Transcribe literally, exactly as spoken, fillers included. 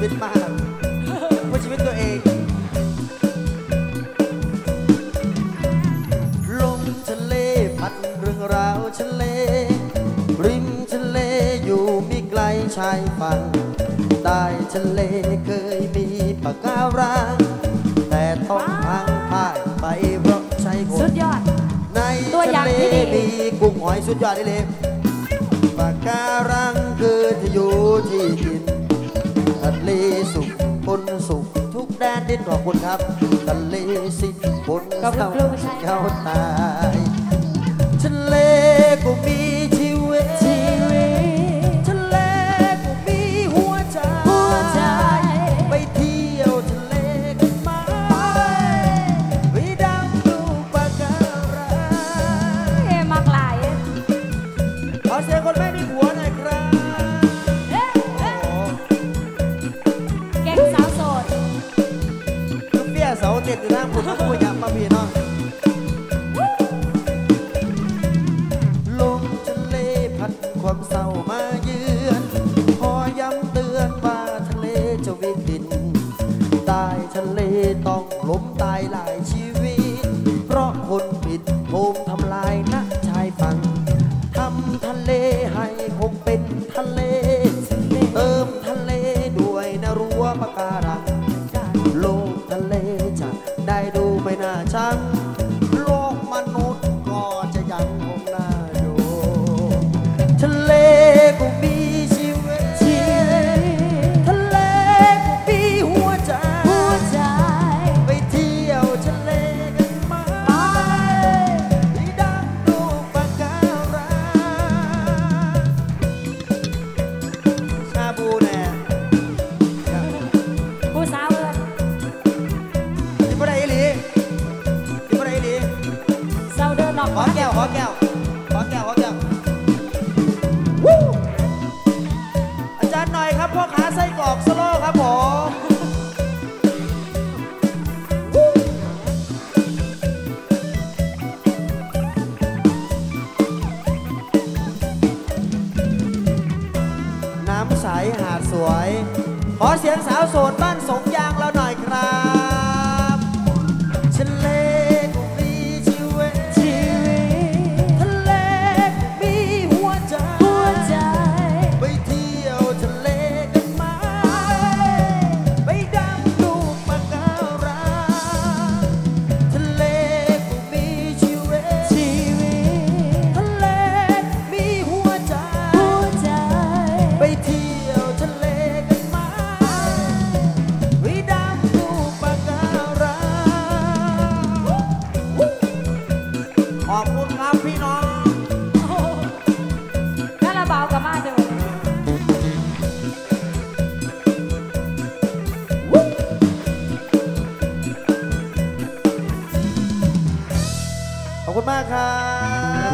วิตมากเพื่อชีวิตตัวเองลงทะเลพัดเรื่องราวทะเลริมทะเลอยู่มิไกลชายฝั่งใต้ทะเลเคยมีปะการังแต่ต้องพังพ่ายไปเพราะใช้คนสุดยอดในทะเลมีกุ้งหอยสุดยอดเลยปะการังคือที่อยู่ที่กินทะเลสุขบนสุขทุกแดนดินขอบคุณครับทะเลสิ้นบนเศร้าเขาตายทะเลก็มีชีวิตทะเลก็มีหัวใจไปเที่ยวทะเลกันไหมไปดำดูปะการังเฮ้มากหลายขอเสียงคนไม่มีผัวหน่อยครับแกงสาวโสดลูกเบี้ยเสาเจ็ดอยู่นะผมต้องพูดย้ำมาพี่น้องลงทะเลพัดความเศร้ามาเยือนพอย้ำเตือนว่าทะเลจะวิกฤตใต้ทะเลต้องล้มตายหลายชีวิตเพราะคนผิดโหมทำลายนักชายฝั่งทำทะเลให้คงเป็นทะเลเติมทะเลด้วยนะรั้วปะการังโลกทะเล